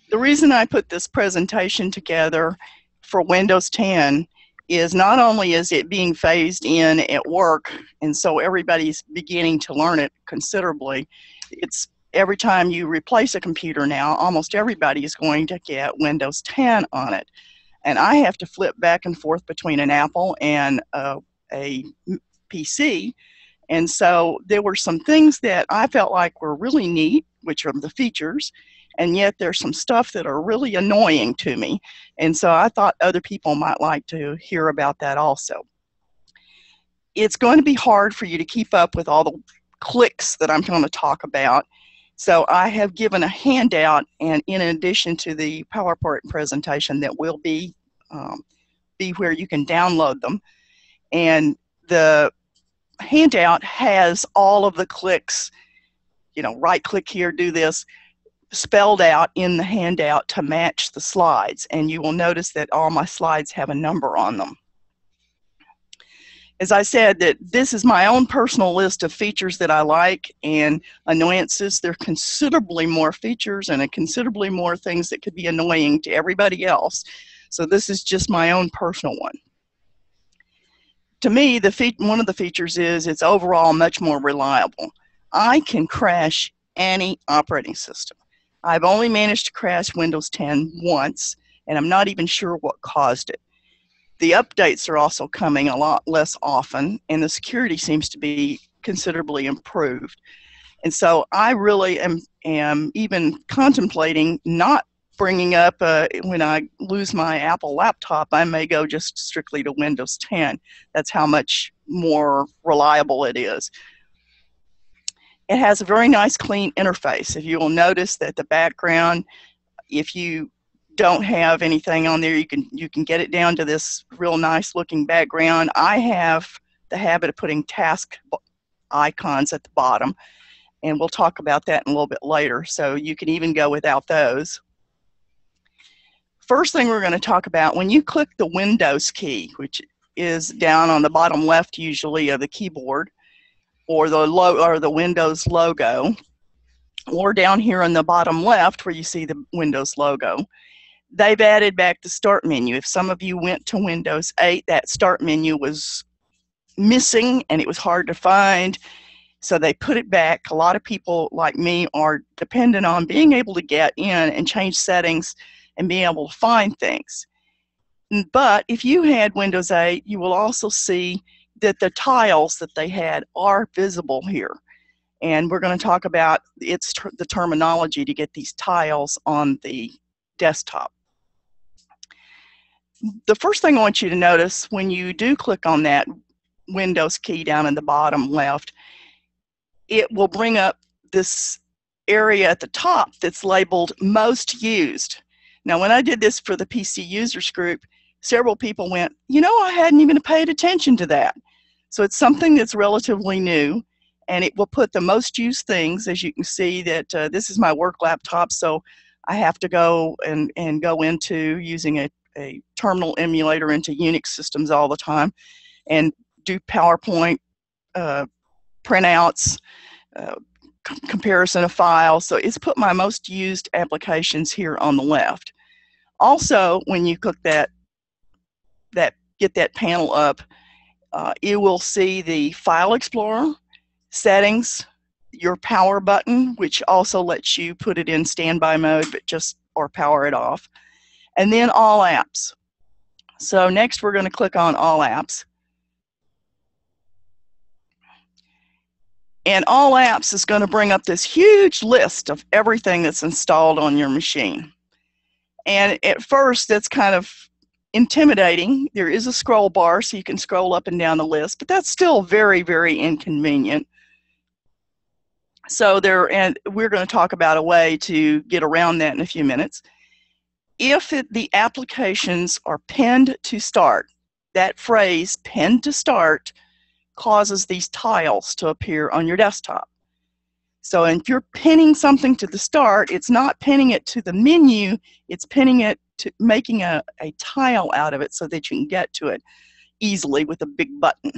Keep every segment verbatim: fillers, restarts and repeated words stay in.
The reason I put this presentation together for Windows ten is not only is it being phased in at work, and so everybody's beginning to learn it considerably, it's every time you replace a computer now, almost everybody is going to get Windows ten on it. And I have to flip back and forth between an Apple and a, a P C. And so there were some things that I felt like were really neat, which are the features, and yet there's some stuff that are really annoying to me. And so I thought other people might like to hear about that also. It's going to be hard for you to keep up with all the clicks that I'm going to talk about. So I have given a handout, and in addition to the PowerPoint presentation that will be, um, be where you can download them. And the handout has all of the clicks, you know, right click here, do this, spelled out in the handout to match the slides. And you will notice that all my slides have a number on them. As I said, that this is my own personal list of features that I like and annoyances. There are considerably more features and considerably more things that could be annoying to everybody else. So this is just my own personal one. To me, the fe one of the features is it's overall much more reliable. I can crash any operating system. I've only managed to crash Windows ten once, and I'm not even sure what caused it. The updates are also coming a lot less often, and the security seems to be considerably improved. And so I really am, am even contemplating not bringing up, uh, when I lose my Apple laptop, I may go just strictly to Windows ten. That's how much more reliable it is. It has a very nice clean interface. If you will notice that the background, if you don't have anything on there, you can you can get it down to this real nice looking background. I have the habit of putting task icons at the bottom, and we'll talk about that in a little bit later, so you can even go without those. First thing we're going to talk about, when you click the Windows key, which is down on the bottom left usually of the keyboard, or the lo or the Windows logo, or down here on the bottom left where you see the Windows logo, they've added back the start menu. If some of you went to Windows eight, that start menu was missing and it was hard to find, so they put it back. A lot of people like me are dependent on being able to get in and change settings and being able to find things. But if you had Windows eight, you will also see that the tiles that they had are visible here. And we're going to talk about it's ter the terminology to get these tiles on the desktop. The first thing I want you to notice when you do click on that Windows key down in the bottom left, it will bring up this area at the top that's labeled Most Used. Now, when I did this for the P C users group, several people went, you know, I hadn't even paid attention to that. So it's something that's relatively new, and it will put the most used things. As you can see that uh, this is my work laptop, so I have to go and, and go into using a, a terminal emulator into Unix systems all the time and do PowerPoint uh, printouts, uh, comparison of files. So it's put my most used applications here on the left. Also, when you click that, that get that panel up, uh, you will see the File Explorer, Settings, your power button, which also lets you put it in standby mode, but just or power it off, and then All Apps. So next we're going to click on All Apps. And All Apps is going to bring up this huge list of everything that's installed on your machine. And at first, that's kind of intimidating. There is a scroll bar, so you can scroll up and down the list, but that's still very, very inconvenient. So there, and we're going to talk about a way to get around that in a few minutes. If it, the applications are pinned to start, that phrase, pinned to start, causes these tiles to appear on your desktop. So if you're pinning something to the start, it's not pinning it to the menu, it's pinning it to making a, a tile out of it so that you can get to it easily with a big button.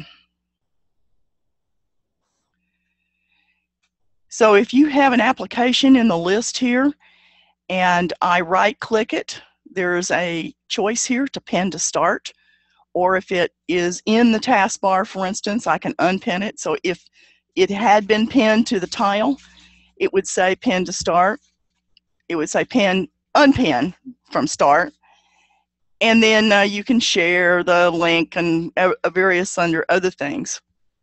So if you have an application in the list here and I right click it. There's a choice here to pin to start, or if it is in the taskbar, for instance, I can unpin it. So if it had been pinned to the tile, it would say pin to start. It would say pin, unpin from start. And then uh, you can share the link and uh, various under other things.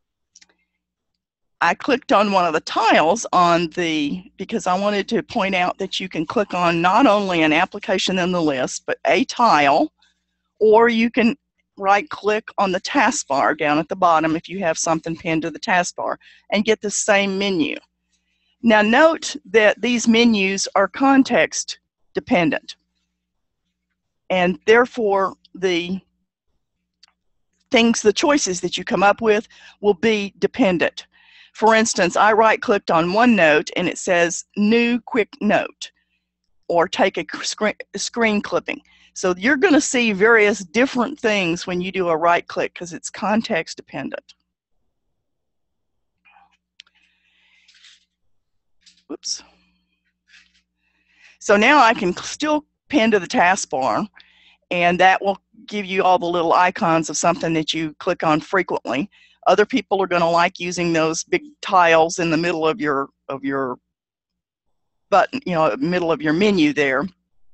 I clicked on one of the tiles on the, because I wanted to point out that you can click on not only an application in the list, but a tile, or you can right click on the taskbar down at the bottom if you have something pinned to the taskbar and get the same menu. Now note that these menus are context dependent, and therefore the things, the choices that you come up with will be dependent. For instance, I right clicked on one note and it says new quick note, or take a screen, screen clipping. So you're going to see various different things when you do a right click because it's context dependent. Whoops. So now I can still pin to the taskbar, and that will give you all the little icons of something that you click on frequently. Other people are going to like using those big tiles in the middle of your of your button, you know, middle of your menu there.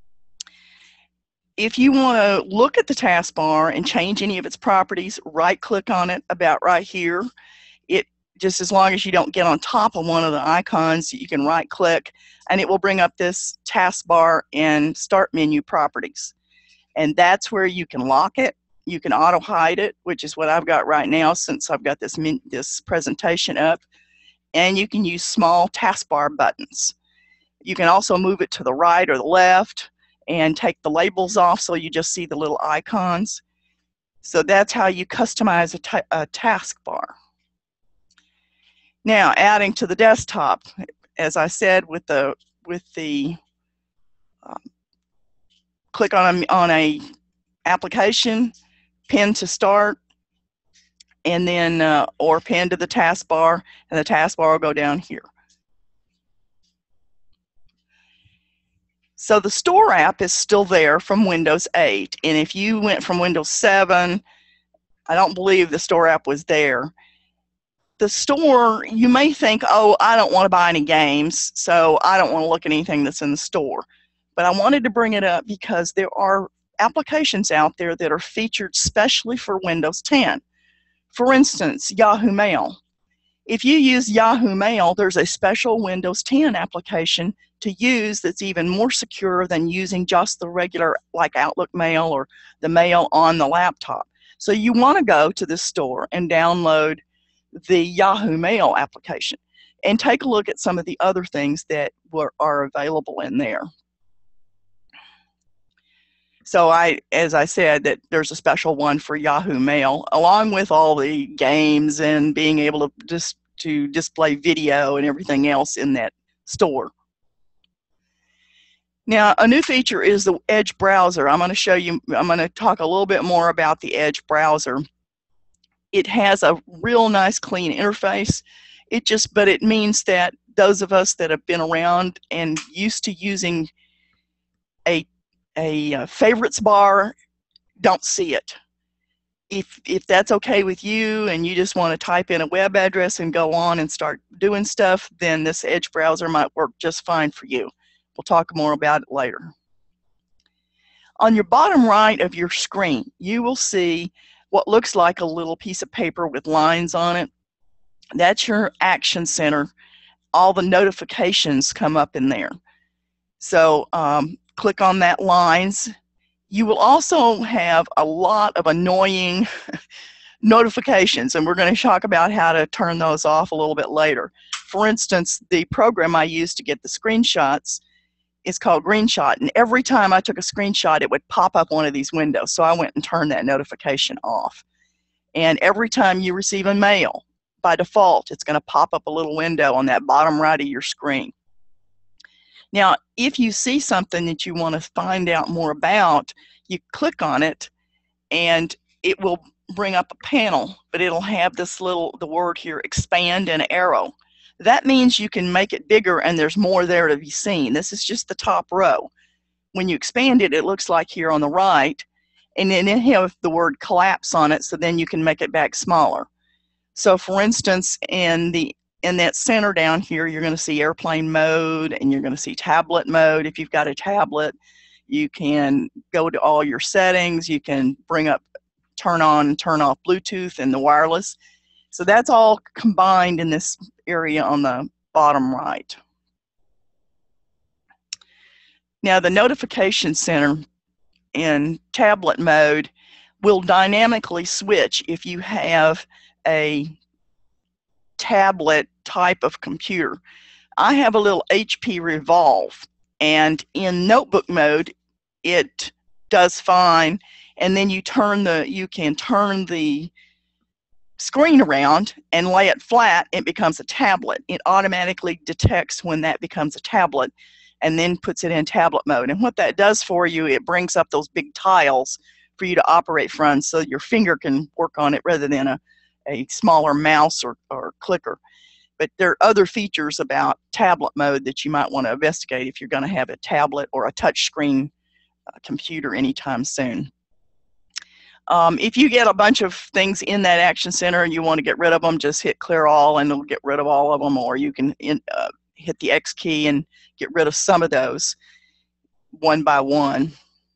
If you want to look at the taskbar and change any of its properties, right click on it about right here. It just, as long as you don't get on top of one of the icons, you can right click and it will bring up this taskbar and start menu properties. And that's where you can lock it. You can auto hide it, which is what I've got right now since I've got this this presentation up. And you can use small taskbar buttons. You can also move it to the right or the left and take the labels off so you just see the little icons. So that's how you customize a, a taskbar. Now, adding to the desktop, as I said, with the with the um, click on a, on a application, pin to start, and then uh, or pin to the taskbar, and the taskbar will go down here. So the Store app is still there from Windows eight, and if you went from Windows seven, I don't believe the Store app was there. The Store, you may think, oh, I don't want to buy any games, so I don't want to look at anything that's in the store. But I wanted to bring it up because there are applications out there that are featured specially for Windows ten. For instance, Yahoo Mail. If you use Yahoo Mail, there's a special Windows ten application to use that's even more secure than using just the regular, like Outlook Mail or the mail on the laptop. So you want to go to the store and download the Yahoo Mail application and take a look at some of the other things that were, are available in there. So I, as I said, that there's a special one for Yahoo Mail, along with all the games and being able to just to display video and everything else in that store. Now, a new feature is the Edge browser. I'm going to show you, I'm going to talk a little bit more about the Edge browser. It has a real nice clean interface. It just, but it means that those of us that have been around and used to using a a uh, favorites bar don't see it. If, if that's okay with you and you just want to type in a web address and go on and start doing stuff, then this Edge browser might work just fine for you. We'll talk more about it later. On your bottom right of your screen, you will see what looks like a little piece of paper with lines on it. That's your Action Center. All the notifications come up in there. So um, click on that lines. You will also have a lot of annoying notifications, and we're going to talk about how to turn those off a little bit later. For instance, the program I use to get the screenshots is called GreenShot, and every time I took a screenshot, it would pop up one of these windows. So I went and turned that notification off. And every time you receive a mail, by default, it's going to pop up a little window on that bottom right of your screen. Now, if you see something that you want to find out more about, you click on it and it will bring up a panel, but it'll have this little, the word here, expand and arrow. that means you can make it bigger and there's more there to be seen. This is just the top row. When you expand it, it looks like here on the right, and then it have the word collapse on it, so then you can make it back smaller. So for instance, in the in that center down here, you're going to see airplane mode, and you're going to see tablet mode. If you've got a tablet, you can go to all your settings. You can bring up, turn on and turn off Bluetooth and the wireless. So that's all combined in this area on the bottom right. Now the notification center in tablet mode will dynamically switch if you have a tablet type of computer. I have a little H P Revolve, and in notebook mode it does fine, and then you turn the you can turn the screen around and lay it flat, it becomes a tablet. It automatically detects when that becomes a tablet and then puts it in tablet mode. And what that does for you, it brings up those big tiles for you to operate from, so your finger can work on it rather than a, a smaller mouse or, or clicker. But there are other features about tablet mode that you might want to investigate if you're going to have a tablet or a touch screen uh, computer anytime soon. Um, if you get a bunch of things in that action center and you want to get rid of them, just hit clear all and it'll get rid of all of them, or you can in, uh, hit the X key and get rid of some of those one by one.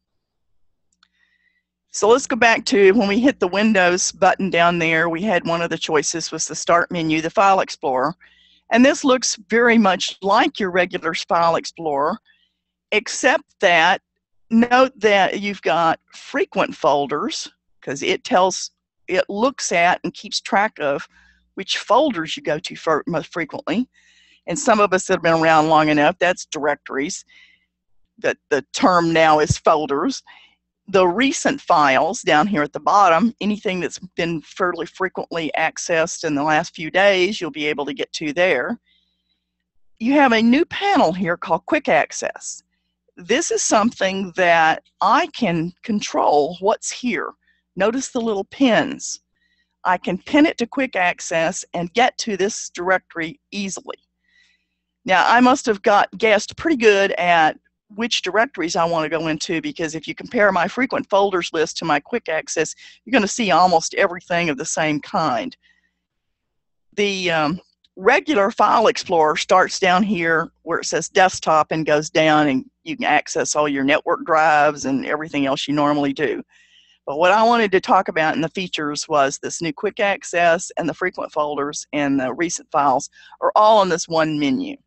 So let's go back to when we hit the Windows button down there, we had one of the choices was the Start menu, the File Explorer. And this looks very much like your regular File Explorer, except that note that you've got frequent folders, because it tells, it looks at and keeps track of which folders you go to for most frequently. And some of us that have been around long enough, that's directories. That the term now is folders. The recent files down here at the bottom, anything that's been fairly frequently accessed in the last few days, you'll be able to get to there. You have a new panel here called Quick Access. This is something that I can control what's here. Notice the little pins. I can pin it to Quick Access and get to this directory easily. Now, I must have got guessed pretty good at which directories I want to go into, because if you compare my frequent folders list to my Quick Access, you're going to see almost everything of the same kind. The um, regular File Explorer starts down here where it says Desktop and goes down, and you can access all your network drives and everything else you normally do. But what I wanted to talk about in the features was this new Quick Access, and the frequent folders and the recent files are all on this one menu.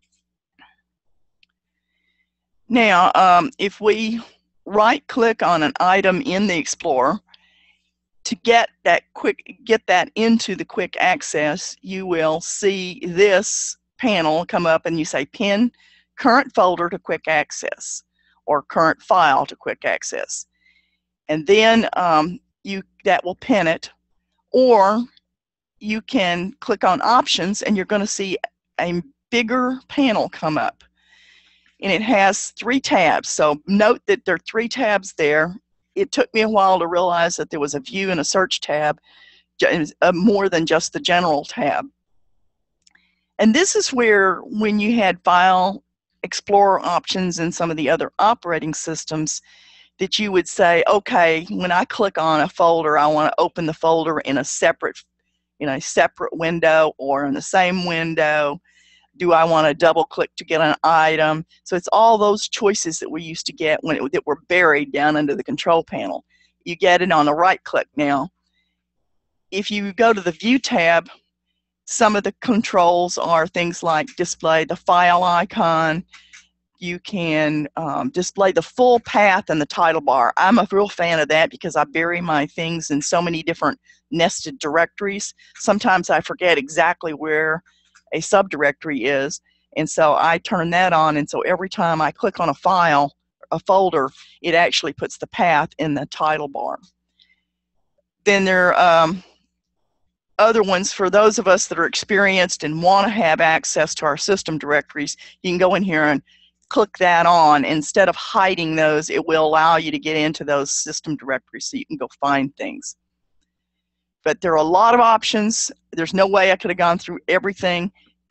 Now, um, if we right-click on an item in the Explorer, to get that quick, get that into the Quick Access, you will see this panel come up, and you say Pin Current Folder to Quick Access, or Current File to Quick Access, and then um, you that will pin it. Or you can click on Options, and you're going to see a bigger panel come up. And it has three tabs. So note that there are three tabs there. It took me a while to realize that there was a View and a Search tab, uh, more than just the General tab. And this is where, when you had File Explorer options in some of the other operating systems, that you would say, okay, when I click on a folder, I want to open the folder in a separate, in a separate window or in the same window. Do I want to double click to get an item? So it's all those choices that we used to get when it, that were buried down under the control panel. You get it on the right click now. If you go to the View tab, some of the controls are things like display the file icon. You can um, display the full path in the title bar. I'm a real fan of that because I bury my things in so many different nested directories. Sometimes I forget exactly where a subdirectory is, and so I turn that on, and so every time I click on a file, a folder, it actually puts the path in the title bar. Then there are um, other ones for those of us that are experienced and want to have access to our system directories. You can go in here and click that on. Instead of hiding those, it will allow you to get into those system directories so you can go find things. But there are a lot of options. There's no way I could have gone through everything,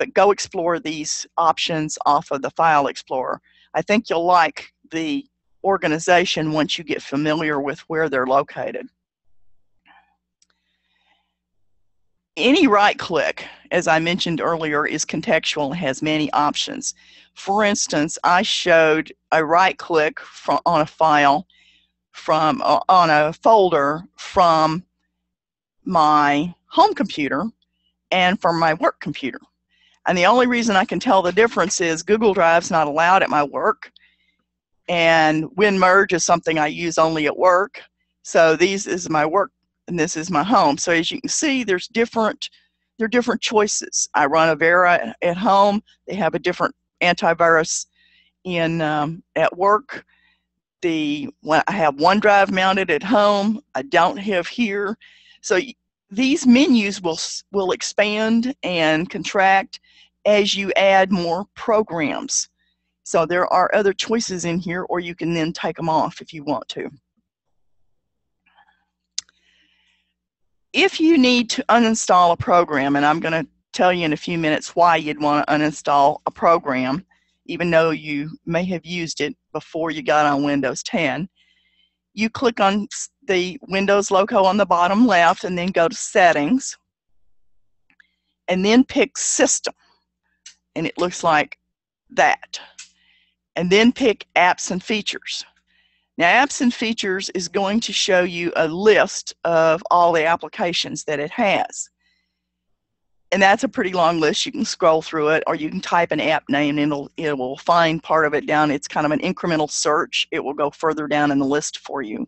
but go explore these options off of the File Explorer. I think you'll like the organization once you get familiar with where they're located. Any right click, as I mentioned earlier, is contextual and has many options. For instance, I showed a right click from, on a file from uh, on a folder from my home computer and from my work computer. And the only reason I can tell the difference is Google Drive's not allowed at my work, and WinMerge is something I use only at work. So these is my work and this is my home. So as you can see, there's different, there are different choices. I run Avera at home. They have a different antivirus in um, at work. The when I have OneDrive mounted at home, I don't have here. So these menus will will expand and contract as you add more programs. So there are other choices in here, or you can then take them off if you want to. If you need to uninstall a program, and I'm going to tell you in a few minutes why you'd want to uninstall a program, even though you may have used it before you got on Windows ten, you click on the Windows logo on the bottom left and then go to Settings, and then pick System, and it looks like that. And then pick Apps and Features. Now, Apps and Features is going to show you a list of all the applications that it has. And that's a pretty long list. You can scroll through it, or you can type an app name and it'll, it will find part of it down. It's kind of an incremental search. It will go further down in the list for you.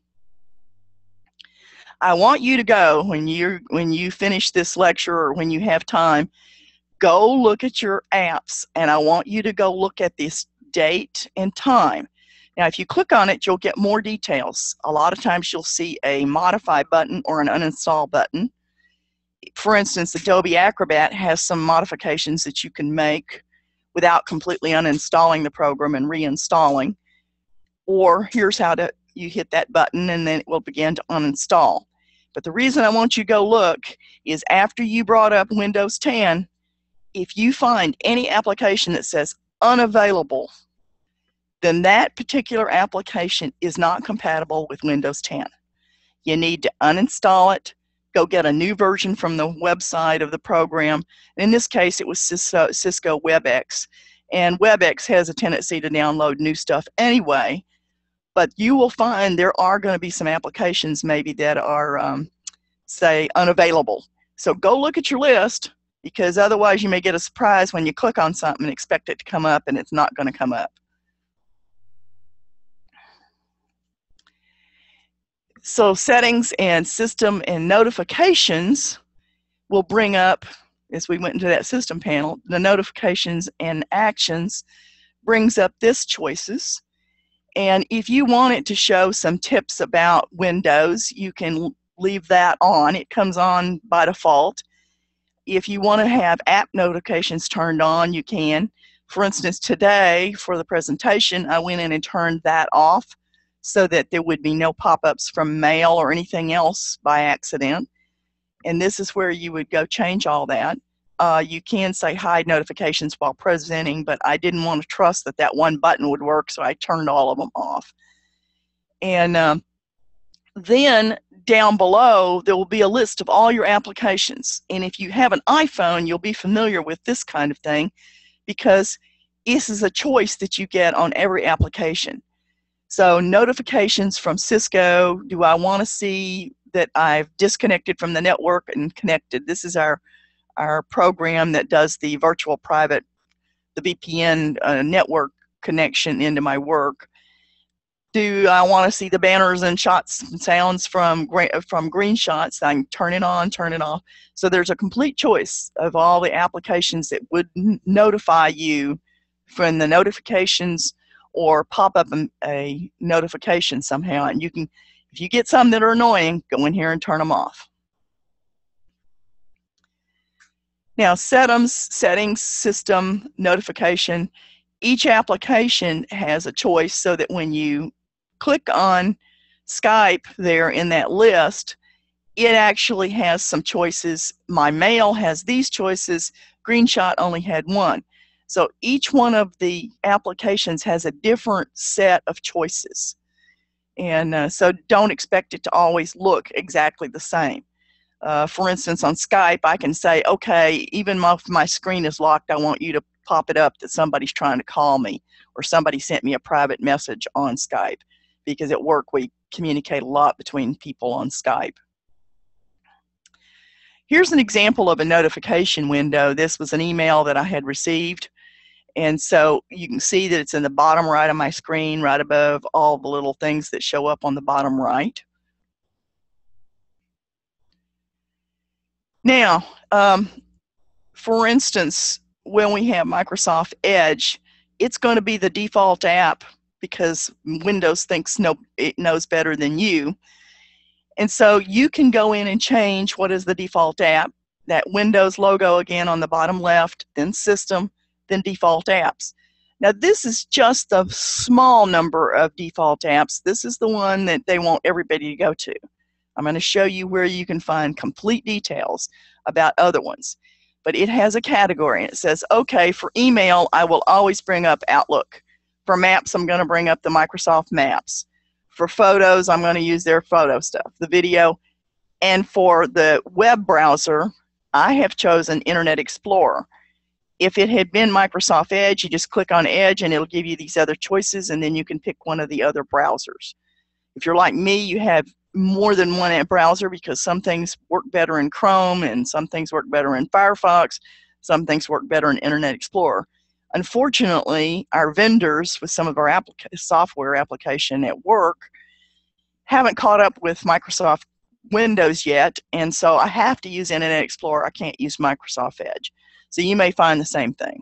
I want you to go, when you when you finish this lecture or when you have time, go look at your apps, and I want you to go look at this date and time. Now, if you click on it, you'll get more details. A lot of times you'll see a modify button or an uninstall button. For instance, Adobe Acrobat has some modifications that you can make without completely uninstalling the program and reinstalling. Or here's how to, you hit that button and then it will begin to uninstall. But the reason I want you to go look is after you brought up Windows ten, if you find any application that says unavailable, then that particular application is not compatible with Windows ten. You need to uninstall it, go get a new version from the website of the program. In this case, it was Cisco, Cisco WebEx, and WebEx has a tendency to download new stuff anyway, but you will find there are going to be some applications maybe that are, um, say, unavailable. So go look at your list, because otherwise you may get a surprise when you click on something and expect it to come up, and it's not going to come up. So Settings and System and Notifications will bring up, as we went into that System panel, the Notifications and Actions brings up this choices. And if you want it to show some tips about Windows, you can leave that on. It comes on by default. If you want to have app notifications turned on, you can. For instance, today for the presentation, I went in and turned that off so that there would be no pop-ups from mail or anything else by accident. And this is where you would go change all that. Uh, you can say hide notifications while presenting, but I didn't want to trust that that one button would work, so I turned all of them off. And um, then down below, there will be a list of all your applications. And if you have an iPhone, you'll be familiar with this kind of thing, because this is a choice that you get on every application. So notifications from Cisco, do I want to see that I've disconnected from the network and connected? This is our, our program that does the virtual private, the V P N uh, network connection into my work. Do I want to see the banners and shots and sounds from, from Green Shots? I can turn it on, turn it off. So there's a complete choice of all the applications that would notify you from the notifications or pop up a, a notification somehow. And you can, if you get some that are annoying, go in here and turn them off. Now, settings, settings, system, notification. Each application has a choice so that when you click on Skype there in that list, it actually has some choices. My mail has these choices. GreenShot only had one. So each one of the applications has a different set of choices. And uh, so don't expect it to always look exactly the same. Uh, for instance, on Skype, I can say, okay, even if my screen is locked, I want you to pop it up that somebody's trying to call me, or somebody sent me a private message on Skype, because at work we communicate a lot between people on Skype. Here's an example of a notification window. This was an email that I had received. And so you can see that it's in the bottom right of my screen, right above all the little things that show up on the bottom right. Now, um, for instance, when we have Microsoft Edge, it's going to be the default app because Windows thinks no, it knows better than you. And so you can go in and change what is the default app, that Windows logo again on the bottom left, then System, then Default Apps. Now this is just a small number of default apps. This is the one that they want everybody to go to. I'm going to show you where you can find complete details about other ones. But it has a category, and it says, okay, for email, I will always bring up Outlook. For maps, I'm going to bring up the Microsoft Maps. For photos, I'm going to use their photo stuff, the video. And for the web browser, I have chosen Internet Explorer. If it had been Microsoft Edge, you just click on Edge and it'll give you these other choices, and then you can pick one of the other browsers. If you're like me, you have more than one browser because some things work better in Chrome and some things work better in Firefox, some things work better in Internet Explorer. Unfortunately, our vendors with some of our applica software application at work haven't caught up with Microsoft Windows yet, and so I have to use Internet Explorer. I can't use Microsoft Edge. So you may find the same thing.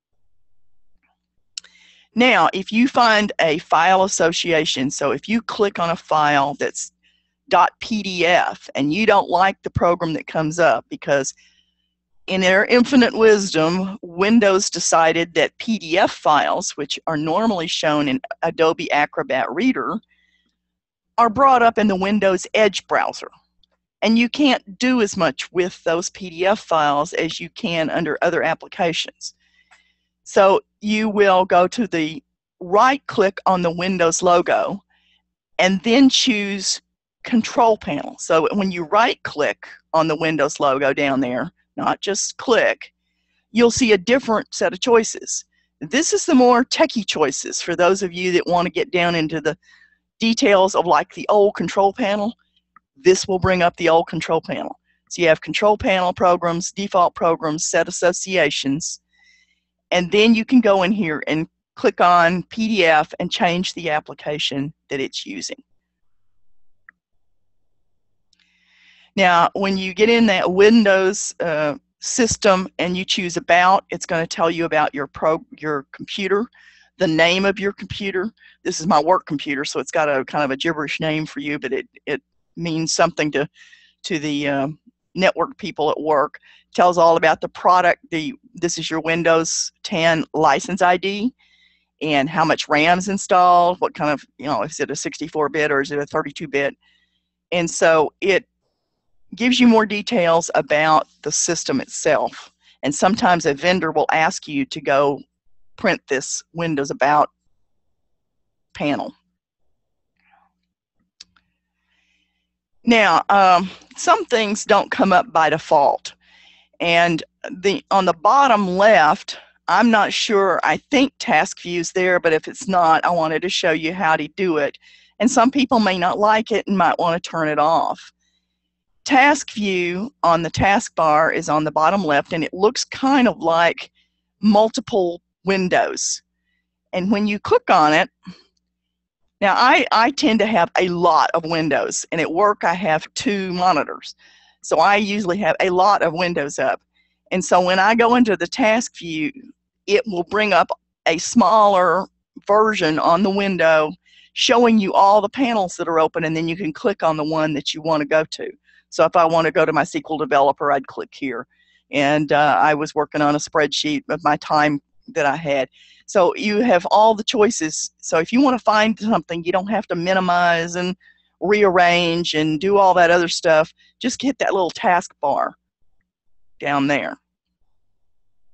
Now, if you find a file association, so if you click on a file that's .pdf and you don't like the program that comes up, because in their infinite wisdom, Windows decided that P D F files, which are normally shown in Adobe Acrobat Reader, are brought up in the Windows Edge browser. And you can't do as much with those P D F files as you can under other applications. So you will go to the right click on the Windows logo and then choose Control Panel. So when you right click on the Windows logo down there, not just click, you'll see a different set of choices. This is the more techie choices for those of you that want to get down into the details of like the old Control Panel. This will bring up the old Control Panel. So you have Control Panel programs, default programs, set associations, and then you can go in here and click on P D F and change the application that it's using. Now, when you get in that Windows uh, system and you choose About, it's going to tell you about your pro your computer, the name of your computer. This is my work computer, so it's got a kind of a gibberish name for you, but it it means something to to the uh, network people at work. It tells all about the product. The this is your Windows ten license I D and how much RAM's installed. What kind of, you know, is it a sixty-four bit or is it a thirty-two bit? And so it gives you more details about the system itself. And sometimes a vendor will ask you to go print this Windows About panel. Now, um, some things don't come up by default. And the on the bottom left, I'm not sure, I think Task View's there, but if it's not, I wanted to show you how to do it. And some people may not like it and might want to turn it off. Task View on the taskbar is on the bottom left, and it looks kind of like multiple windows. And when you click on it, now I, I tend to have a lot of windows, and at work I have two monitors. So I usually have a lot of windows up. And so when I go into the Task View, it will bring up a smaller version on the window showing you all the panels that are open, and then you can click on the one that you want to go to. So if I want to go to my S Q L Developer, I'd click here. And uh, I was working on a spreadsheet of my time that I had. So you have all the choices. So if you want to find something, you don't have to minimize and rearrange and do all that other stuff. Just hit that little taskbar down there.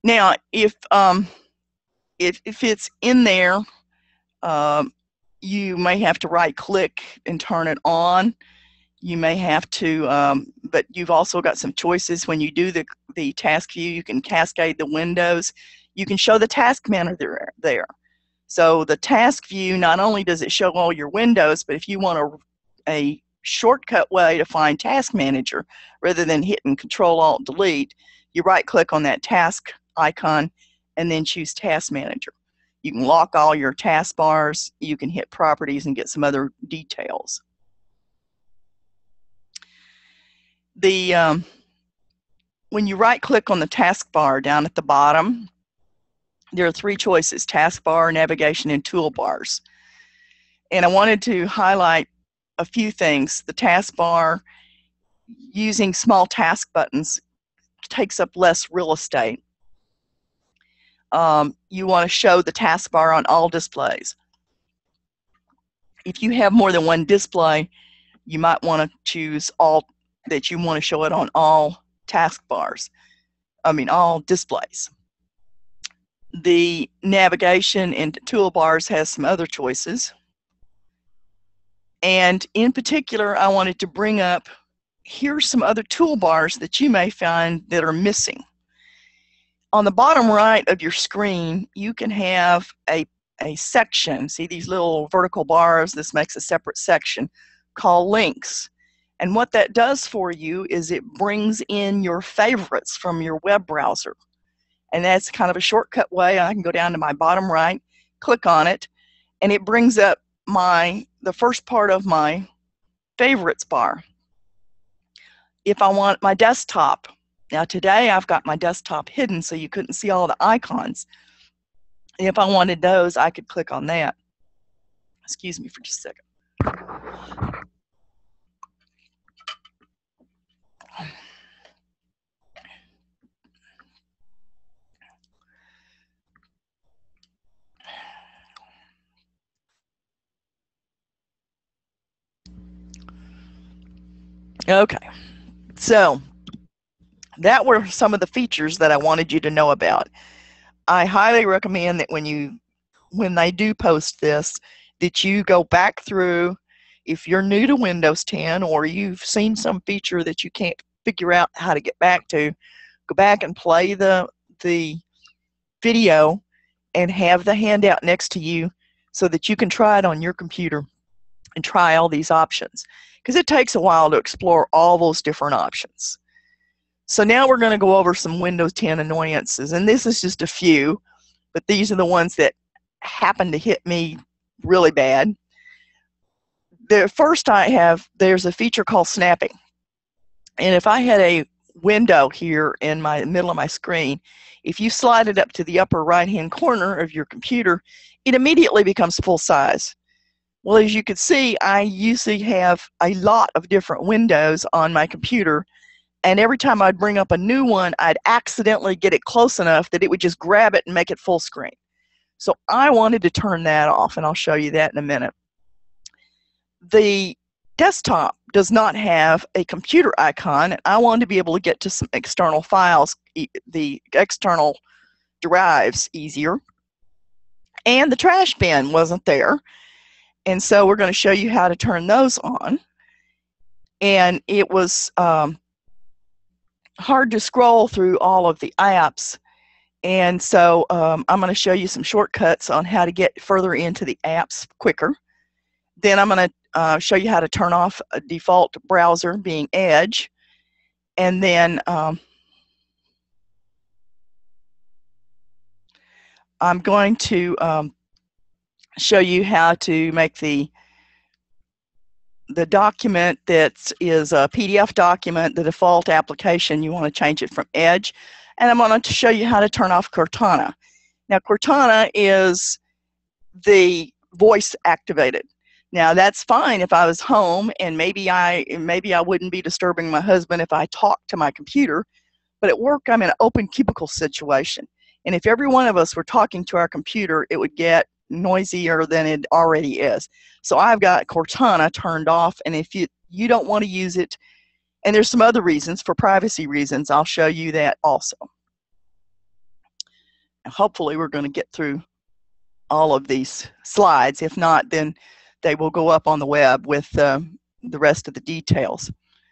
Now, if um, if if it's in there, um, you may have to right-click and turn it on. You may have to, um, but you've also got some choices when you do the the task view. You can cascade the windows. You can show the task manager there. So the task view, not only does it show all your windows, but if you want a, a shortcut way to find task manager rather than hitting control alt delete, you right click on that task icon and then choose task manager. You can lock all your taskbars, you can hit properties and get some other details. The um, when you right click on the taskbar down at the bottom, there are three choices: taskbar, navigation, and toolbars. And I wanted to highlight a few things. The taskbar, using small task buttons, takes up less real estate. Um, you want to show the taskbar on all displays. If you have more than one display, you might want to choose all, that you want to show it on all taskbars. I mean, all displays. The navigation and toolbars has some other choices. And in particular, I wanted to bring up, here's some other toolbars that you may find that are missing. On the bottom right of your screen, you can have a, a section. See these little vertical bars? This makes a separate section called links. And what that does for you is it brings in your favorites from your web browser. And that's kind of a shortcut way. I can go down to my bottom right, click on it, and it brings up my the first part of my favorites bar. If I want my desktop, now today I've got my desktop hidden so you couldn't see all the icons. If I wanted those, I could click on that. Excuse me for just a second. Okay, so that were some of the features that I wanted you to know about. I highly recommend that when you, when they do post this, that you go back through, if you're new to Windows ten or you've seen some feature that you can't figure out how to get back to, go back and play the, the video and have the handout next to you so that you can try it on your computer and try all these options. Because it takes a while to explore all those different options. So now we're going to go over some Windows ten annoyances, and this is just a few, but these are the ones that happen to hit me really bad. The first I have, there's a feature called snapping. And if I had a window here in my middle of my screen, if you slide it up to the upper right-hand corner of your computer, it immediately becomes full size. Well, as you can see, I usually have a lot of different windows on my computer, and every time I'd bring up a new one, I'd accidentally get it close enough that it would just grab it and make it full screen. So I wanted to turn that off, and I'll show you that in a minute. The desktop does not have a computer icon, and I wanted to be able to get to some external files, the external drives, easier. And the trash bin wasn't there. And so we're going to show you how to turn those on. And it was um, hard to scroll through all of the apps. And so um, I'm going to show you some shortcuts on how to get further into the apps quicker. Then I'm going to uh, show you how to turn off a default browser, being Edge. And then um, I'm going to um, show you how to make the the document that is a P D F document, the default application, you want to change it from Edge. And I'm going to show you how to turn off Cortana. Now Cortana is the voice activated. Now that's fine if I was home, and maybe I maybe I wouldn't be disturbing my husband if I talked to my computer, but at work I'm in an open cubicle situation. And if every one of us were talking to our computer, it would get noisier than it already is. So I've got Cortana turned off, and if you, you don't want to use it, and there's some other reasons, for privacy reasons, I'll show you that also. hopefully we're going to get through all of these slides. If not, then they will go up on the web with uh, the rest of the details.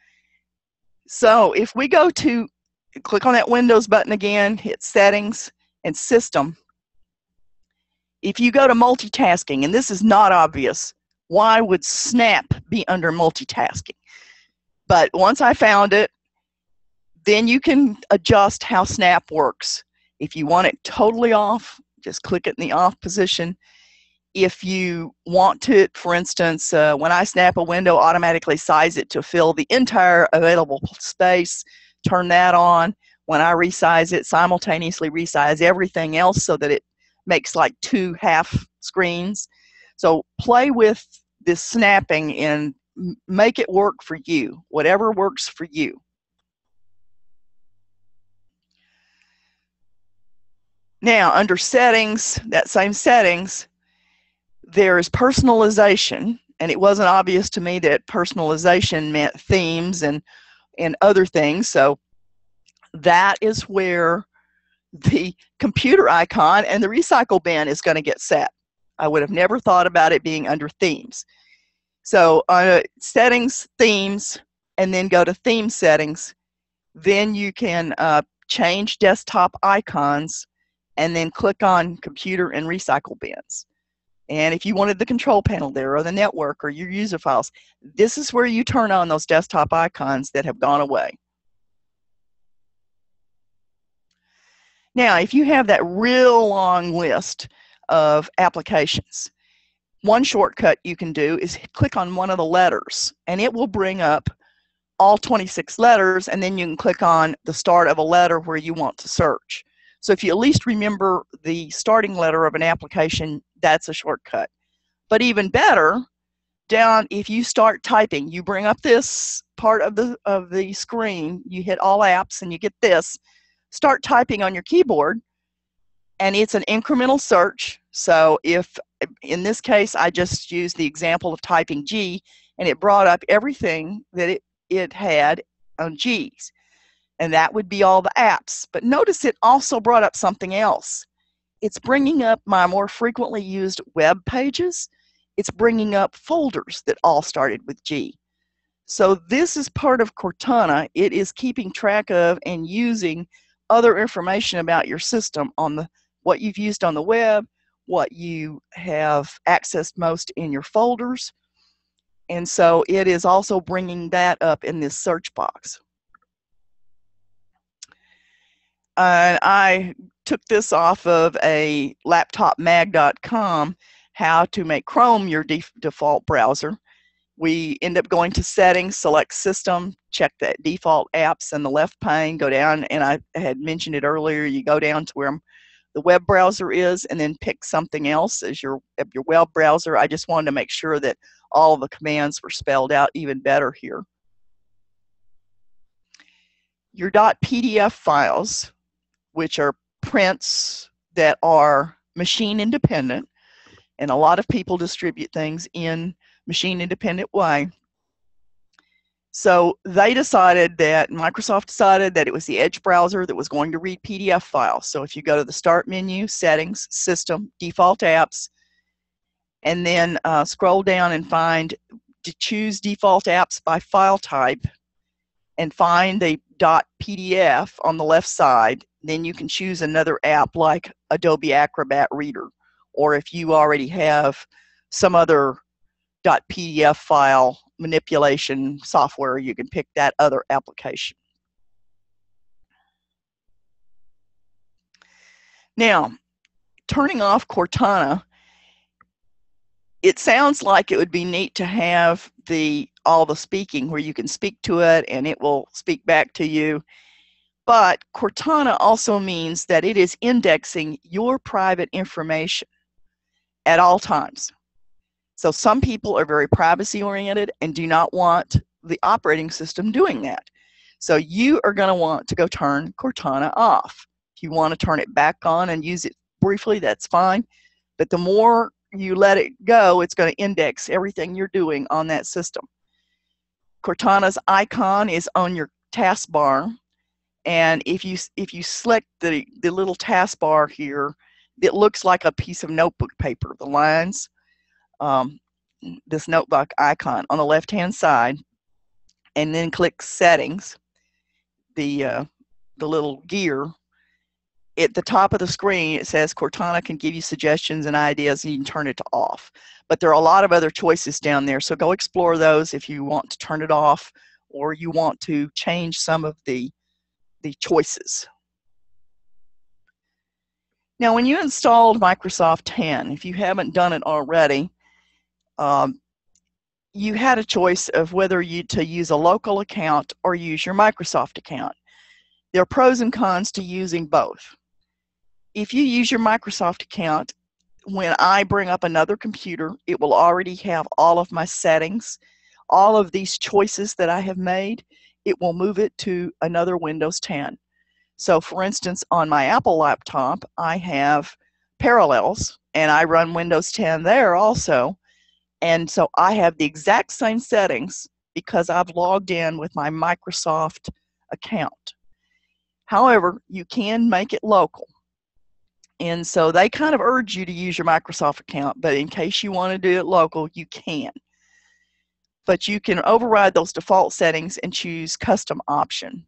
So if we go to, click on that Windows button again, hit Settings and System. If you go to multitasking, and this is not obvious, why would Snap be under multitasking? But once I found it, then you can adjust how Snap works. If you want it totally off, just click it in the off position. If you want to, for instance, uh, when I snap a window, automatically size it to fill the entire available space, turn that on. When I resize it, simultaneously resize everything else so that it makes like two half screens. So play with this snapping and make it work for you, whatever works for you. Now, under settings, that same settings, there is personalization, and it wasn't obvious to me that personalization meant themes and, and other things. So that is where the computer icon and the recycle bin is going to get set. I would have never thought about it being under themes. So uh, settings, themes, and then go to theme settings. Then you can uh, change desktop icons and then click on computer and recycle bins. And if you wanted the control panel there or the network or your user files, this is where you turn on those desktop icons that have gone away. Now, if you have that real long list of applications, one shortcut you can do is click on one of the letters, and it will bring up all twenty-six letters, and then you can click on the start of a letter where you want to search. So if you at least remember the starting letter of an application, that's a shortcut. But even better, down, if you start typing, you bring up this part of the, of the screen, you hit all apps, and you get this. Start typing on your keyboard, and it's an incremental search. So if, in this case, I just used the example of typing G, and it brought up everything that it, it had on G's. And that would be all the apps. But notice it also brought up something else. It's bringing up my more frequently used web pages. It's bringing up folders that all started with G. So this is part of Cortana. It is keeping track of and using other information about your system on the what you've used on the web, what you have accessed most in your folders. And so it is also bringing that up in this search box. Uh, I took this off of a laptop mag dot com, how to make Chrome your def default browser. We end up going to settings, select system, check that default apps in the left pane, go down, and I had mentioned it earlier, you go down to where the web browser is and then pick something else as your, your web browser. I just wanted to make sure that all of the commands were spelled out even better here. Your .pdf files, which are prints that are machine independent, and a lot of people distribute things in machine independent way. So they decided that, Microsoft decided that it was the Edge browser that was going to read P D F files. So if you go to the Start menu, Settings, System, Default Apps, and then uh, scroll down and find, to choose Default Apps by file type, and find the .pdf on the left side, then you can choose another app like Adobe Acrobat Reader, or if you already have some other .pdf file manipulation software, you can pick that other application. Now, turning off Cortana, it sounds like it would be neat to have the all the speaking where you can speak to it and it will speak back to you. But Cortana also means that it is indexing your private information at all times. So some people are very privacy oriented and do not want the operating system doing that. So you are going to want to go turn Cortana off. If you want to turn it back on and use it briefly, that's fine. But the more you let it go, it's going to index everything you're doing on that system. Cortana's icon is on your taskbar, And if you if you select the, the little taskbar here, it looks like a piece of notebook paper, the lines, um, this notebook icon on the left-hand side, and then click Settings, the, uh, the little gear. At the top of the screen, it says Cortana can give you suggestions and ideas, and you can turn it to off. But there are a lot of other choices down there, so go explore those if you want to turn it off or you want to change some of the the choices. Now, when you installed Microsoft ten, if you haven't done it already, um, you had a choice of whether you to use a local account or use your Microsoft account. There are pros and cons to using both. If you use your Microsoft account, when I bring up another computer, it will already have all of my settings, all of these choices that I have made. It will move it to another Windows ten. So for instance, on my Apple laptop, I have Parallels, and I run Windows ten there also. And so I have the exact same settings because I've logged in with my Microsoft account. However, you can make it local. And so they kind of urge you to use your Microsoft account, but in case you want to do it local, you can. But you can override those default settings and choose custom option.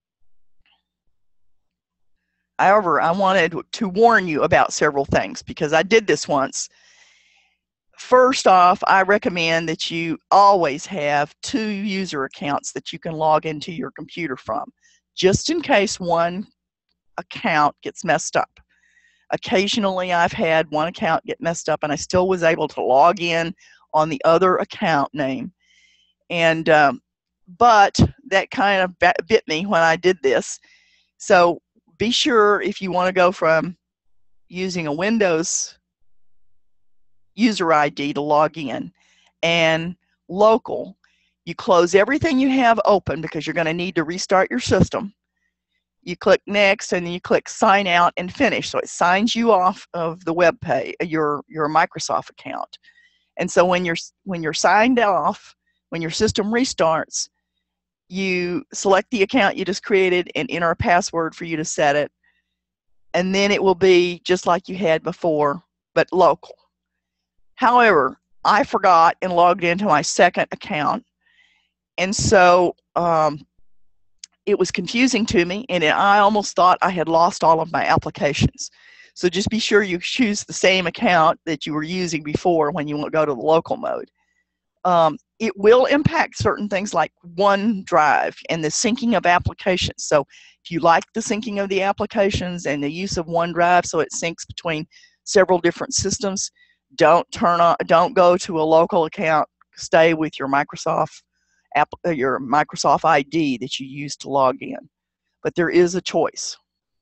However, I wanted to warn you about several things because I did this once. First off, I recommend that you always have two user accounts that you can log into your computer from, just in case one account gets messed up. Occasionally, I've had one account get messed up and I still was able to log in on the other account name. And, um, but that kind of bit me when I did this. So be sure if you want to go from using a Windows user I D to log in and local, you close everything you have open because you're going to need to restart your system. You click Next and then you click Sign Out and Finish. So it signs you off of the web page, your, your Microsoft account. And so when you're, when you're signed off, when your system restarts, you select the account you just created and enter a password for you to set it. And then it will be just like you had before, but local. However, I forgot and logged into my second account. And so um, it was confusing to me, and I almost thought I had lost all of my applications. So just be sure you choose the same account that you were using before when you go to the local mode. Um, it will impact certain things like OneDrive and the syncing of applications. So if you like the syncing of the applications and the use of OneDrive so it syncs between several different systems, don't turn on, don't go to a local account. Stay with your Microsoft app, your Microsoft I D that you use to log in. But there is a choice.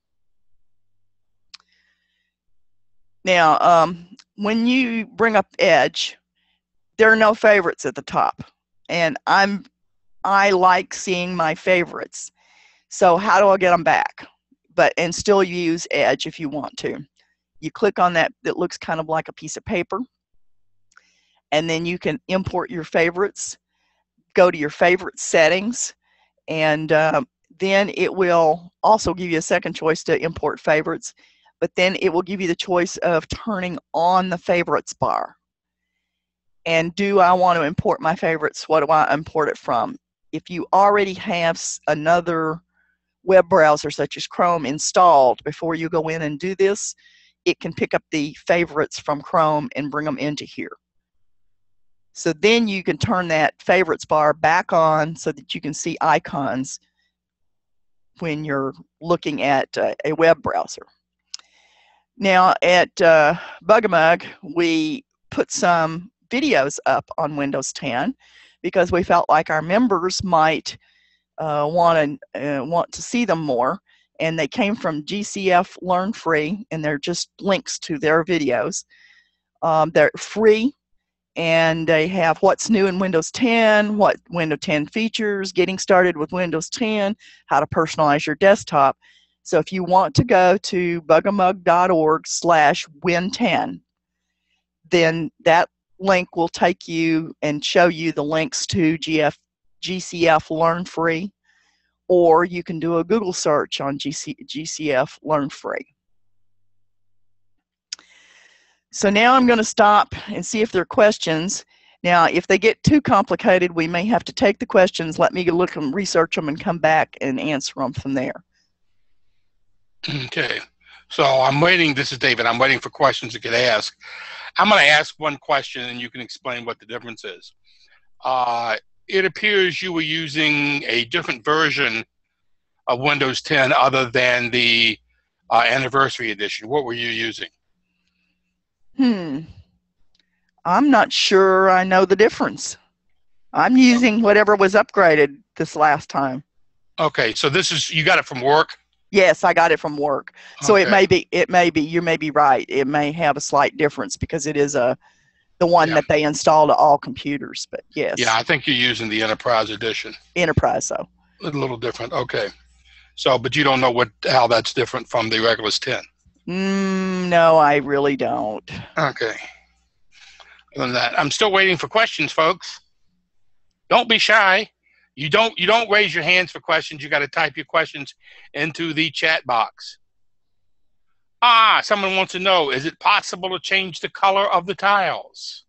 Now, um, when you bring up Edge, there are no favorites at the top, and I'm I like seeing my favorites. So how do I get them back? But and still use Edge if you want to. You click on that that looks kind of like a piece of paper, and then you can import your favorites. Go to your favorite settings, and uh, then it will also give you a second choice to import favorites, but then it will give you the choice of turning on the favorites bar. And do I want to import my favorites? What do I import it from? If you already have another web browser such as Chrome installed before you go in and do this, it can pick up the favorites from Chrome and bring them into here. So then you can turn that favorites bar back on so that you can see icons when you're looking at uh, a web browser. Now at uh, Bugamug, we put some videos up on Windows ten because we felt like our members might uh, want to uh, want to see them more, and they came from G C F Learn Free, and they're just links to their videos. Um, they're free, and they have what's new in Windows ten, what Windows ten features, getting started with Windows ten, how to personalize your desktop. So if you want to go to bugamug dot org slash win ten, then that link will take you and show you the links to G F, G C F Learn Free, or you can do a Google search on G C, G C F Learn Free. So now I'm going to stop and see if there are questions. Now, if they get too complicated, we may have to take the questions, let me look them, research them, and come back and answer them from there. Okay. So I'm waiting. This is David. I'm waiting for questions to get asked. I'm going to ask one question, and you can explain what the difference is. Uh, it appears you were using a different version of Windows ten other than the uh, Anniversary Edition. What were you using? Hmm. I'm not sure I know the difference. I'm using whatever was upgraded this last time. Okay, so this is, you got it from work? Yes, I got it from work. So Okay. it may be, it may be, you may be right. It may have a slight difference because it is a, the one Yeah. that they install to all computers, but yes. Yeah, I think you're using the Enterprise Edition. Enterprise, so. A little different, okay. So, but you don't know what how that's different from the Regulus ten? Mm, no, I really don't. Okay. Other than that, I'm still waiting for questions, folks. Don't be shy. You don't you don't raise your hands for questions. You got to type your questions into the chat box. Ah, someone wants to know, is it possible to change the color of the tiles?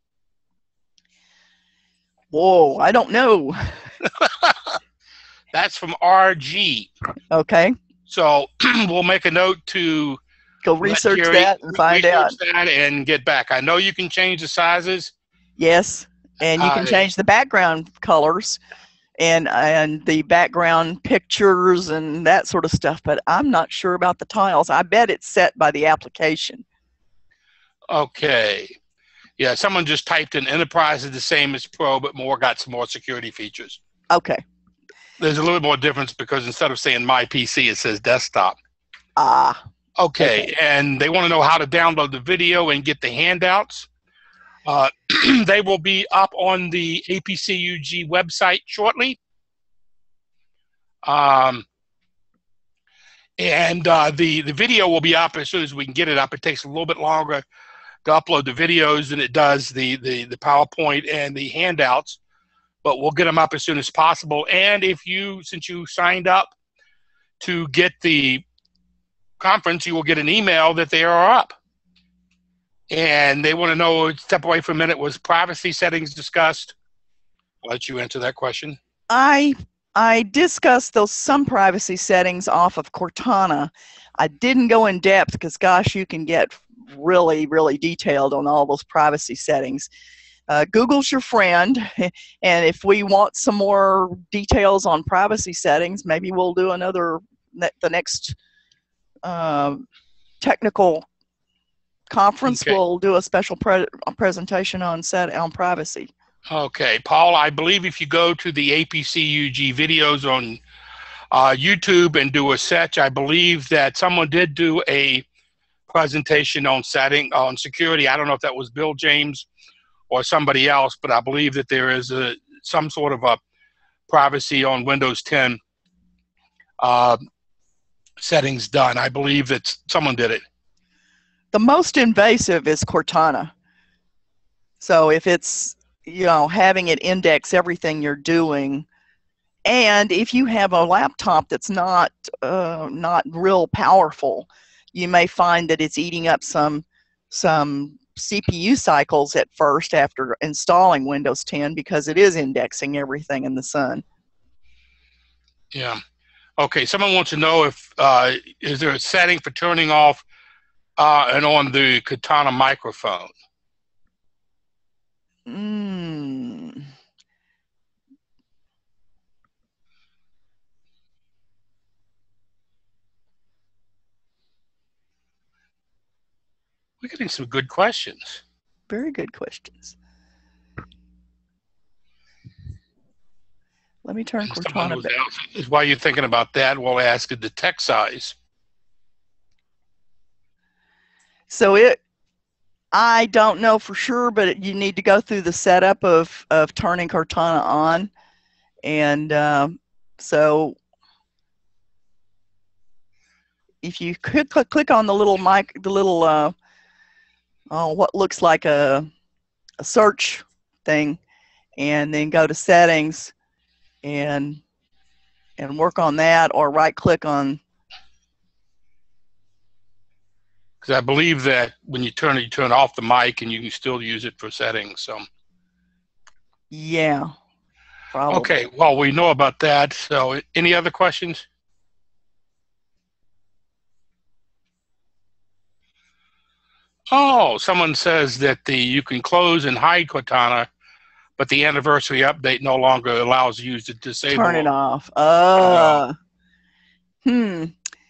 Whoa, I don't know. That's from R G. Okay. So we'll make a note to go research Jerry, that and find research out. that and get back. I know you can change the sizes. Yes, and you can uh, change the background colors and and the background pictures and that sort of stuff, but I'm not sure about the tiles. I bet it's set by the application. Okay. Yeah, someone just typed in Enterprise is the same as Pro, but more got some more security features. Okay. There's a little bit more difference because instead of saying My P C, it says Desktop. Ah. Okay, okay. And they want to know how to download the video and get the handouts. Uh, they will be up on the A P C U G website shortly. Um, and uh, the, the video will be up as soon as we can get it up. It takes a little bit longer to upload the videos than it does the, the, the PowerPoint and the handouts, but we'll get them up as soon as possible. And if you, since you signed up to get the conference, you will get an email that they are up. And they want to know, step away for a minute, was privacy settings discussed? I'll let you answer that question. I I discussed those some privacy settings off of Cortana. I didn't go in depth because, gosh, you can get really, really detailed on all those privacy settings. Uh, Google's your friend, and if we want some more details on privacy settings, maybe we'll do another, the next uh, technical conference. Okay. We'll do a special pre presentation on set on privacy. Okay, Paul, I believe if you go to the A P C U G videos on uh, YouTube and do a search, I believe that someone did do a presentation on setting on security. I don't know if that was Bill James or somebody else, but I believe that there is a some sort of a privacy on Windows ten uh, settings done. I believe that someone did it. The most invasive is Cortana. So if it's, you know, having it index everything you're doing, and if you have a laptop that's not uh, not real powerful, you may find that it's eating up some some C P U cycles at first after installing Windows ten because it is indexing everything in the sun. Yeah. Okay. Someone wants to know if uh, is there a setting for turning off uh, and on the Cortana microphone? Mm. We're getting some good questions. Very good questions. Let me turn Cortana back. Is while you're thinking about that, we'll ask the text size. So it, I don't know for sure, but you need to go through the setup of, of turning Cortana on. And um, so if you click, click, click on the little mic, the little, uh, oh, what looks like a, a search thing, and then go to settings and and work on that, or right click on. Because I believe that when you turn it, you turn off the mic, and you can still use it for settings. So. Yeah. Probably. Okay. Well, we know about that. So, any other questions? Oh, someone says that the you can close and hide Cortana, but the anniversary update no longer allows you to disable. Turn it off. Uh, hmm.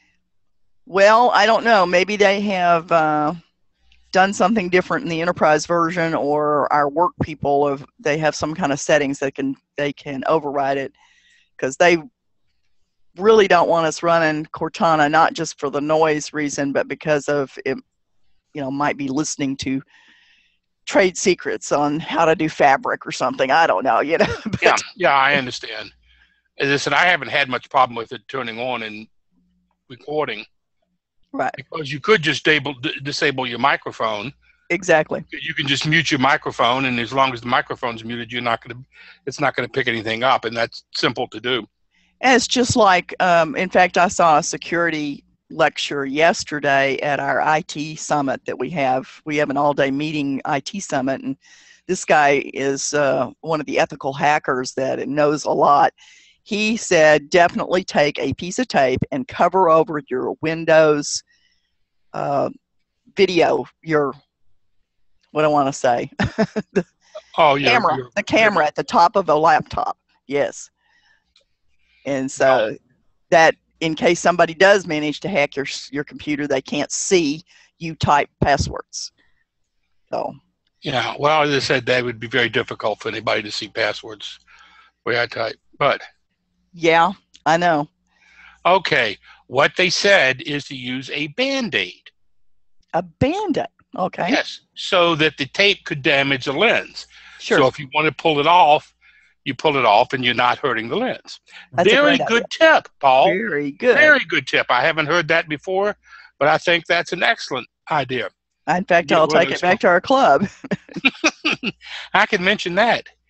Well, I don't know. Maybe they have uh, done something different in the enterprise version, or our work people have they have some kind of settings that can they can override it, because they really don't want us running Cortana, not just for the noise reason, but because of it. You know, might be listening to trade secrets on how to do fabric or something. I don't know, you know. But yeah, yeah, I understand. As I said, I haven't had much problem with it turning on and recording. Right. Because you could just disable, disable your microphone. Exactly. You can just mute your microphone, and as long as the microphone's muted, you're not going to, it's not going to pick anything up, and that's simple to do. And it's just like, um, in fact, I saw a security lecture yesterday at our I T summit that we have. We have an all-day meeting I T summit, and this guy is uh, one of the ethical hackers that knows a lot. He said, definitely take a piece of tape and cover over your Windows uh, video, your, what do I want to say? the oh, yeah, camera, your, the camera at the top of a laptop. Yes. And so oh. that in case somebody does manage to hack your your computer, they can't see you type passwords. So. Yeah, well, as I said, that would be very difficult for anybody to see passwords the way I type. But. Yeah, I know. Okay, what they said is to use a Band-Aid. A Band-Aid, okay. Yes, so that the tape could damage the lens. Sure. So if you want to pull it off, you pull it off and you're not hurting the lens. That's Very good idea. tip, Paul. Very good. Very good tip. I haven't heard that before, but I think that's an excellent idea. In fact, I'll take it back to our club. I can mention that.